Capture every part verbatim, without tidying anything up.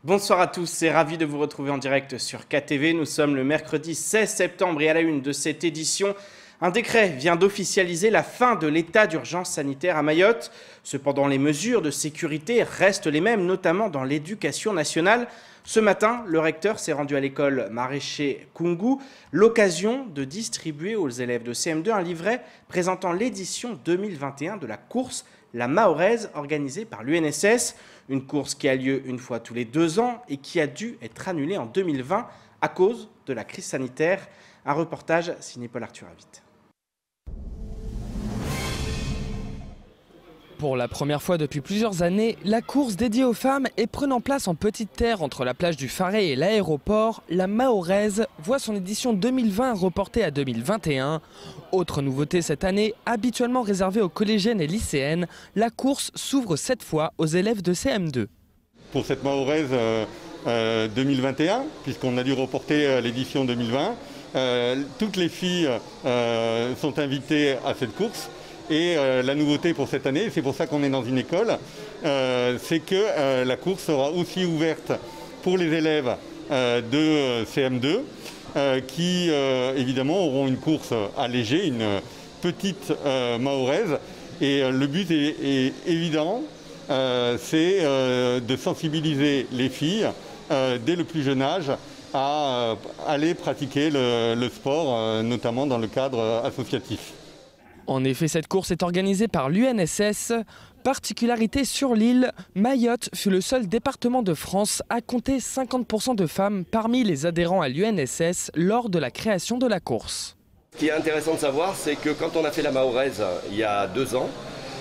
Bonsoir à tous, c'est ravi de vous retrouver en direct sur K T V. Nous sommes le mercredi seize septembre et à la une de cette édition, un décret vient d'officialiser la fin de l'état d'urgence sanitaire à Mayotte. Cependant, les mesures de sécurité restent les mêmes, notamment dans l'éducation nationale. Ce matin, le recteur s'est rendu à l'école maraîcher Koungou, l'occasion de distribuer aux élèves de C M deux un livret présentant l'édition deux mille vingt et un de la course La Mahoraise, organisée par l'U N S S. Une course qui a lieu une fois tous les deux ans et qui a dû être annulée en deux mille vingt à cause de la crise sanitaire. Un reportage signé Paul Arthur Avit. Pour la première fois depuis plusieurs années, la course dédiée aux femmes et prenant place en petite terre entre la plage du Faret et l'aéroport, la Mahoraise voit son édition deux mille vingt reportée à deux mille vingt et un. Autre nouveauté cette année, habituellement réservée aux collégiennes et lycéennes, la course s'ouvre cette fois aux élèves de C M deux. Pour cette Mahoraise euh, euh, deux mille vingt et un, puisqu'on a dû reporter euh, l'édition deux mille vingt, euh, toutes les filles euh, sont invitées à cette course. Et euh, la nouveauté pour cette année, c'est pour ça qu'on est dans une école, euh, c'est que euh, la course sera aussi ouverte pour les élèves euh, de C M deux euh, qui euh, évidemment auront une course allégée, une petite euh, Mahoraise. Et euh, le but est, est évident, euh, c'est euh, de sensibiliser les filles euh, dès le plus jeune âge à euh, aller pratiquer le, le sport, euh, notamment dans le cadre associatif. En effet, cette course est organisée par l'U N S S. Particularité sur l'île, Mayotte fut le seul département de France à compter cinquante pour cent de femmes parmi les adhérents à l'U N S S lors de la création de la course. Ce qui est intéressant de savoir, c'est que quand on a fait la Mahoraise il y a deux ans,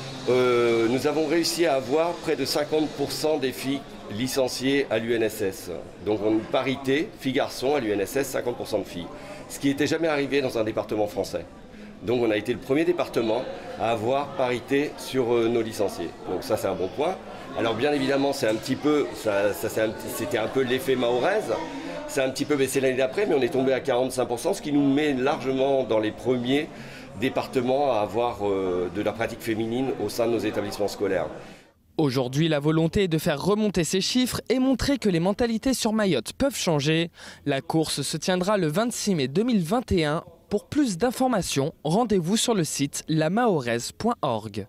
euh, nous avons réussi à avoir près de cinquante pour cent des filles licenciées à l'U N S S. Donc on a une parité filles-garçons à l'U N S S, cinquante pour cent de filles. Ce qui n'était jamais arrivé dans un département français. Donc on a été le premier département à avoir parité sur euh, nos licenciés. Donc ça c'est un bon point. Alors bien évidemment c'est un petit peu, ça, ça, c'était un peu l'effet Mahoraise. C'est un petit peu baissé l'année d'après, mais on est tombé à quarante-cinq pour cent, ce qui nous met largement dans les premiers départements à avoir euh, de la pratique féminine au sein de nos établissements scolaires. Aujourd'hui, la volonté est de faire remonter ces chiffres et montrer que les mentalités sur Mayotte peuvent changer. La course se tiendra le vingt-six mai deux mille vingt et un. Pour plus d'informations, rendez-vous sur le site la mahoraise point org.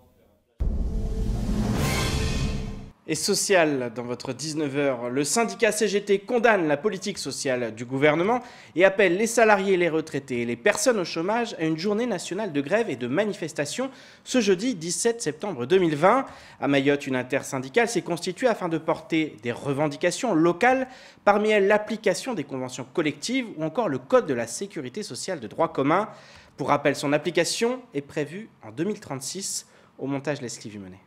Et social, dans votre dix-neuf heures, le syndicat C G T condamne la politique sociale du gouvernement et appelle les salariés, les retraités et les personnes au chômage à une journée nationale de grève et de manifestation ce jeudi dix-sept septembre deux mille vingt. À Mayotte, une intersyndicale s'est constituée afin de porter des revendications locales, parmi elles l'application des conventions collectives ou encore le code de la sécurité sociale de droit commun. Pour rappel, son application est prévue en deux mille trente-six. Au montage, Leslie Vumenet.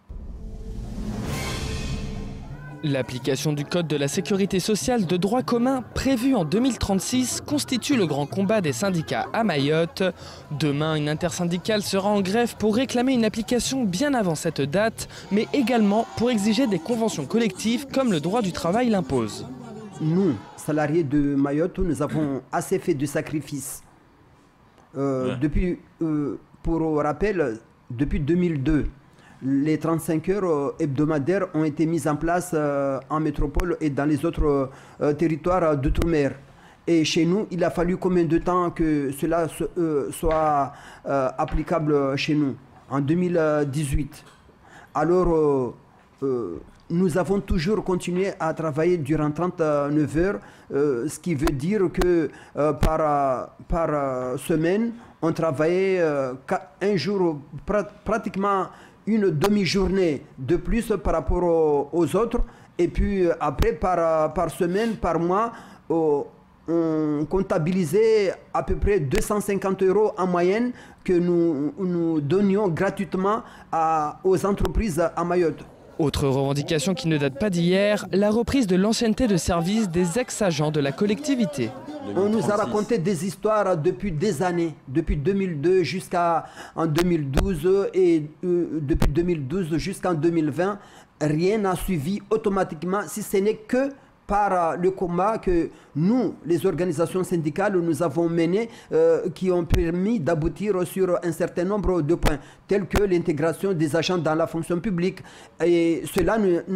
L'application du Code de la sécurité sociale de droit commun prévu en deux mille trente-six constitue le grand combat des syndicats à Mayotte. Demain, une intersyndicale sera en grève pour réclamer une application bien avant cette date, mais également pour exiger des conventions collectives comme le droit du travail l'impose. Nous, salariés de Mayotte, nous avons assez fait de sacrifices. Euh, ouais. Depuis, euh, pour rappel, depuis deux mille deux, les trente-cinq heures hebdomadaires ont été mises en place euh, en métropole et dans les autres euh, territoires d'outre-mer. Et chez nous, il a fallu combien de temps que cela se, euh, soit euh, applicable chez nous? En deux mille dix-huit. Alors, euh, euh, nous avons toujours continué à travailler durant trente-neuf heures, euh, ce qui veut dire que euh, par, par semaine, on travaillait euh, un jour pra pratiquement une demi-journée de plus par rapport aux, aux autres. Et puis après, par, par semaine, par mois, oh, on comptabilisait à peu près deux cent cinquante euros en moyenne que nous, nous donnions gratuitement à, aux entreprises à Mayotte. Autre revendication qui ne date pas d'hier, la reprise de l'ancienneté de service des ex-agents de la collectivité. On nous a raconté des histoires depuis des années, depuis deux mille deux jusqu'en deux mille douze et euh, depuis deux mille douze jusqu'en deux mille vingt, rien n'a suivi automatiquement, si ce n'est que par le combat que nous, les organisations syndicales, nous avons mené, euh, qui ont permis d'aboutir sur un certain nombre de points, tels que l'intégration des agents dans la fonction publique. Et cela ne,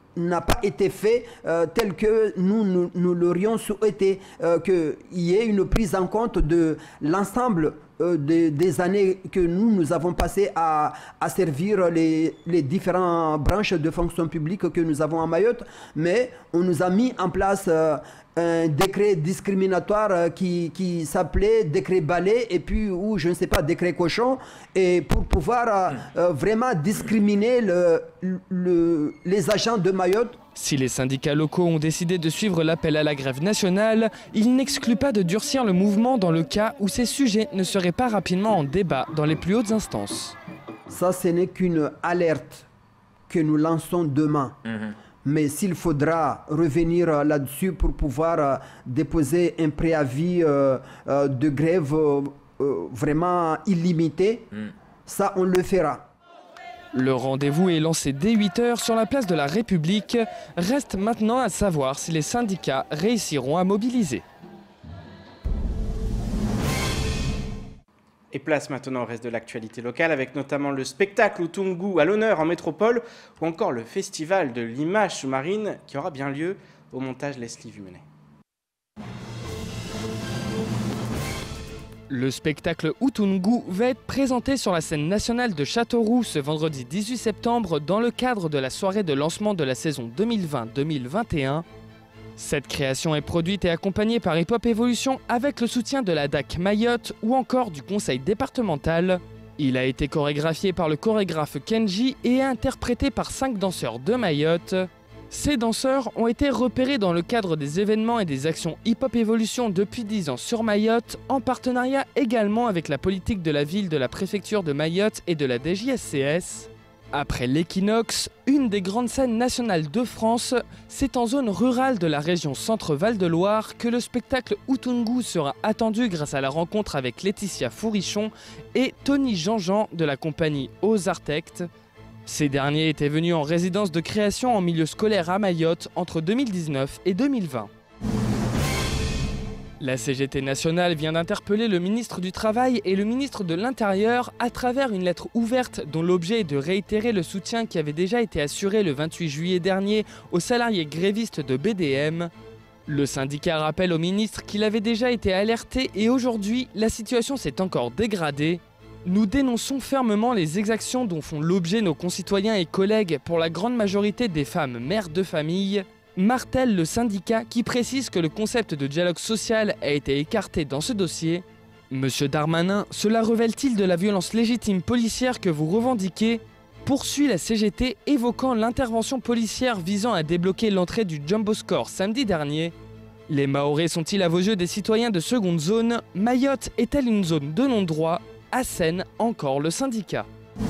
n'a pas été fait euh, tel que nous, nous, nous l'aurions souhaité, euh, qu'il y ait une prise en compte de l'ensemble euh, des, des années que nous, nous avons passées à, à servir les, les différentes branches de fonction publique que nous avons à Mayotte, mais on nous a mis en place euh, un décret discriminatoire euh, qui, qui s'appelait décret balai et puis ou je ne sais pas décret cochon, et pour pouvoir euh, euh, vraiment discriminer le, le, les agents de Mayotte. Si les syndicats locaux ont décidé de suivre l'appel à la grève nationale, ils n'excluent pas de durcir le mouvement dans le cas où ces sujets ne seraient pas rapidement en débat dans les plus hautes instances. Ça, ce n'est qu'une alerte que nous lançons demain. Mmh. Mais s'il faudra revenir là-dessus pour pouvoir déposer un préavis euh, euh, de grève euh, vraiment illimité, mmh. ça, on le fera. Le rendez-vous est lancé dès huit heures sur la place de la République. Reste maintenant à savoir si les syndicats réussiront à mobiliser. Et place maintenant au reste de l'actualité locale, avec notamment le spectacle Utungu à l'honneur en métropole, ou encore le festival de l'image sous-marine qui aura bien lieu. Au montage, Leslie Vumenet. Le spectacle Utungu va être présenté sur la scène nationale de Châteauroux ce vendredi dix-huit septembre dans le cadre de la soirée de lancement de la saison deux mille vingt deux mille vingt et un. Cette création est produite et accompagnée par Hip Hop Evolution avec le soutien de la D A C Mayotte ou encore du conseil départemental. Il a été chorégraphié par le chorégraphe Kenji et interprété par cinq danseurs de Mayotte. Ces danseurs ont été repérés dans le cadre des événements et des actions Hip Hop Evolution depuis dix ans sur Mayotte, en partenariat également avec la politique de la ville, de la préfecture de Mayotte et de la D J S C S. Après l'Équinoxe, une des grandes scènes nationales de France, c'est en zone rurale de la région Centre-Val de Loire que le spectacle Utungu sera attendu grâce à la rencontre avec Laetitia Fourrichon et Tony Jean-Jean de la compagnie Aux Architectes. Ces derniers étaient venus en résidence de création en milieu scolaire à Mayotte entre deux mille dix-neuf et deux mille vingt. La C G T nationale vient d'interpeller le ministre du Travail et le ministre de l'Intérieur à travers une lettre ouverte dont l'objet est de réitérer le soutien qui avait déjà été assuré le vingt-huit juillet dernier aux salariés grévistes de B D M. Le syndicat rappelle au ministre qu'il avait déjà été alerté et aujourd'hui, la situation s'est encore dégradée. Nous dénonçons fermement les exactions dont font l'objet nos concitoyens et collègues pour la grande majorité des femmes mères de famille, martèle le syndicat qui précise que le concept de dialogue social a été écarté dans ce dossier. Monsieur Darmanin, cela révèle-t-il de la violence légitime policière que vous revendiquez ? Poursuit la C G T évoquant l'intervention policière visant à débloquer l'entrée du Jumbo Score samedi dernier. Les Mahorais sont-ils à vos yeux des citoyens de seconde zone ? Mayotte est-elle une zone de non-droit ? Assène encore le syndicat.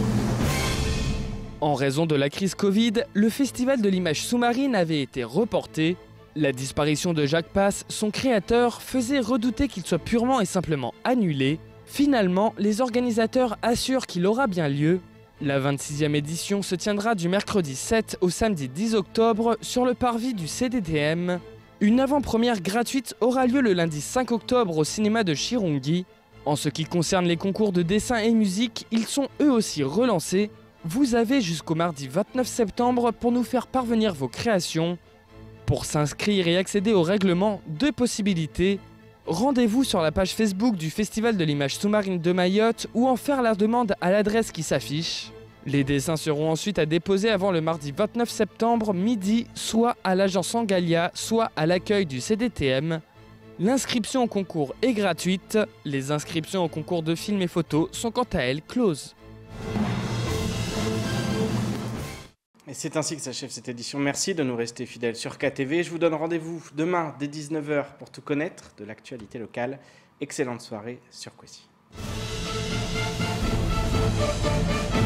En raison de la crise Covid, le festival de l'image sous-marine avait été reporté. La disparition de Jacques Passe, son créateur, faisait redouter qu'il soit purement et simplement annulé. Finalement, les organisateurs assurent qu'il aura bien lieu. La vingt-sixième édition se tiendra du mercredi sept au samedi dix octobre sur le parvis du C D T M. Une avant-première gratuite aura lieu le lundi cinq octobre au cinéma de Chirungi. En ce qui concerne les concours de dessin et musique, ils sont eux aussi relancés. Vous avez jusqu'au mardi vingt-neuf septembre pour nous faire parvenir vos créations. Pour s'inscrire et accéder au règlement, deux possibilités. Rendez-vous sur la page Facebook du Festival de l'image sous-marine de Mayotte ou en faire la demande à l'adresse qui s'affiche. Les dessins seront ensuite à déposer avant le mardi vingt-neuf septembre midi, soit à l'agence Angalia, soit à l'accueil du C D T M. L'inscription au concours est gratuite. Les inscriptions au concours de films et photos sont quant à elles closes. Et c'est ainsi que s'achève cette édition. Merci de nous rester fidèles sur K T V. Je vous donne rendez-vous demain dès dix-neuf heures pour tout connaître de l'actualité locale. Excellente soirée sur Kwesi.